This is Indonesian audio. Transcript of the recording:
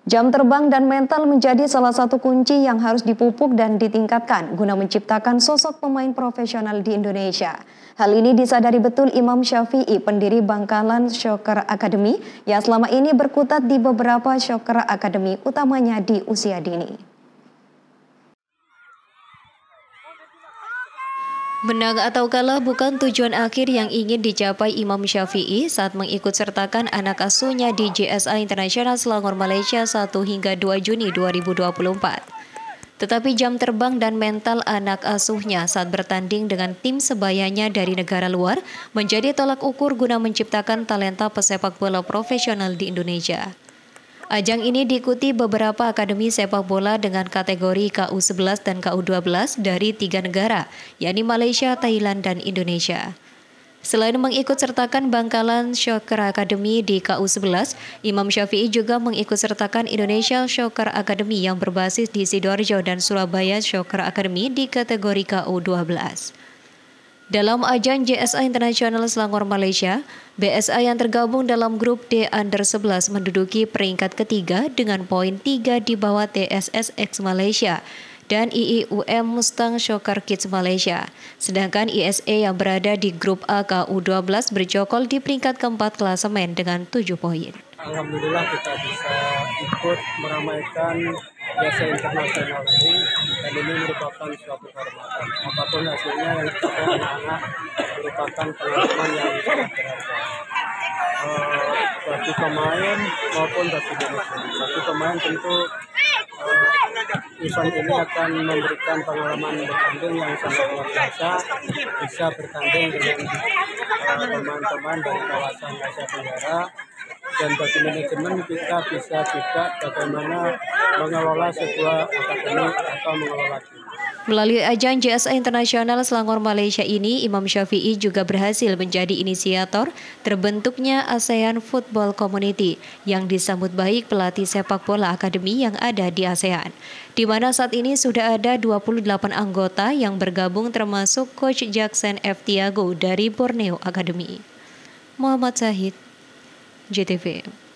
Jam terbang dan mental menjadi salah satu kunci yang harus dipupuk dan ditingkatkan guna menciptakan sosok pemain profesional di Indonesia. Hal ini disadari betul Imam Syafi'i, pendiri Bangkalan Soccer Academy, yang selama ini berkutat di beberapa soccer academy, utamanya di usia dini. Menang atau kalah bukan tujuan akhir yang ingin dicapai Imam Syafi'i saat mengikut sertakan anak asuhnya di JSA Internasional Selangor Malaysia 1 hingga 2 Juni 2024. Tetapi jam terbang dan mental anak asuhnya saat bertanding dengan tim sebayanya dari negara luar menjadi tolak ukur guna menciptakan talenta pesepak bola profesional di Indonesia. Ajang ini diikuti beberapa akademi sepak bola dengan kategori KU11 dan KU12 dari 3 negara, yakni Malaysia, Thailand, dan Indonesia. Selain mengikut sertakan Bangkalan Soccer Academy di KU11, Imam Syafi'i juga mengikut sertakan Indonesia Soccer Academy yang berbasis di Sidoarjo dan Surabaya Soccer Academy di kategori KU12. Dalam ajang JSA Internasional Selangor Malaysia, BSA yang tergabung dalam grup D Under-11 menduduki peringkat ketiga dengan poin 3 di bawah TSSX Malaysia dan IIUM Mustang Soccer Kids Malaysia. Sedangkan ISA yang berada di grup A KU12 bercokol di peringkat keempat klasemen dengan 7 poin. Alhamdulillah kita bisa ikut meramaikan JSA Internasional ini, dan ini merupakan suatu kehormatan. Apapun hasilnya yang dicapai anak-anak merupakan pengalaman yang sangat berharga. Bagi pemain maupun bagi manajemen. Bagi pemain tentu event ini akan memberikan pengalaman bertanding yang sangat luar biasa, bisa bertanding dengan pemain-pemain dari kawasan Asia Tenggara. Dan bagi manajemen kita bisa juga bagaimana mengelola sebuah akademi atau mengelola tim. Melalui ajang JSA Internasional Selangor Malaysia ini, Imam Syafi'i juga berhasil menjadi inisiator terbentuknya ASEAN Football Community yang disambut baik pelatih sepak bola akademi yang ada di ASEAN, di mana saat ini sudah ada 28 anggota yang bergabung termasuk Coach Jackson F. Tiago dari Borneo Academy. Muhammad Zahid, JTV.